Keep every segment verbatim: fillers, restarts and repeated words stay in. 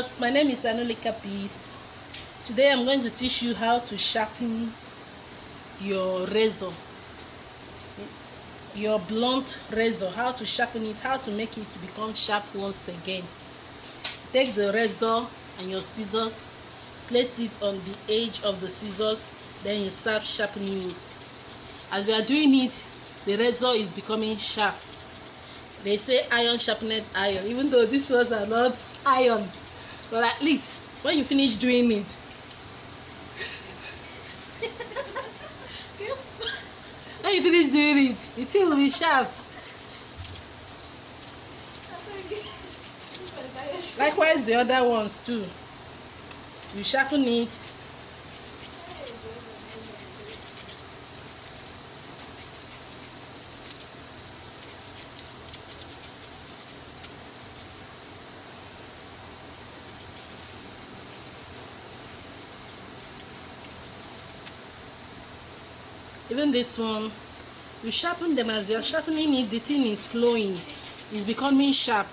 viewers, my name is Anulika Peace. Today I'm going to teach you how to sharpen your razor, your blunt razor, how to sharpen it, how to make it to become sharp once again. Take the razor and your scissors, place it on the edge of the scissors, then you start sharpening it. As you are doing it, the razor is becoming sharp. They say iron sharpened iron, even though these ones are not iron, but at least when you finish doing it, when you finish doing it, the thing will be sharp. Likewise, the other ones too. You sharpen it. Even this one, you sharpen them. As you're sharpening it, the thing is flowing, it's becoming sharp.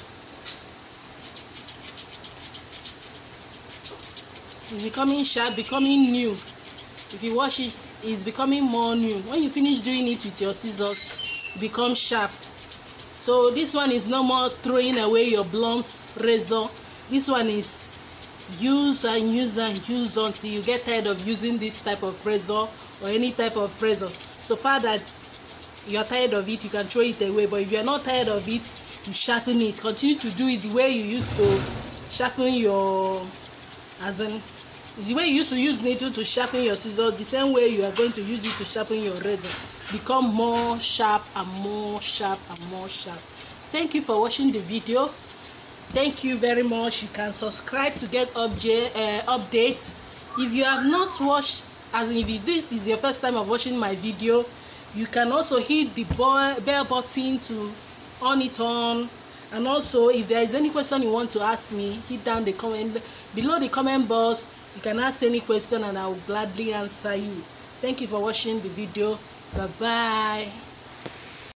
It's becoming sharp, becoming new. If you wash it, it's becoming more new. When you finish doing it with your scissors, it becomes sharp. So this one is no more throwing away your blunt razor. This one is use and use and use until you get tired of using this type of razor or any type of razor. So far that you are tired of it, you can throw it away. But if you are not tired of it, you sharpen it. Continue to do it the way you used to sharpen your, as in the way you used to use needle to sharpen your scissors, the same way you are going to use it to sharpen your razor. Become more sharp and more sharp and more sharp. Thank you for watching the video. Thank you very much. You can subscribe to get update uh, updates. If you have not watched, as in if this is your first time of watching my video, you can also hit the bell button to on it on. And also, if there is any question you want to ask me, hit down the comment below the comment box. You can ask any question and I will gladly answer you. Thank you for watching the video. Bye bye.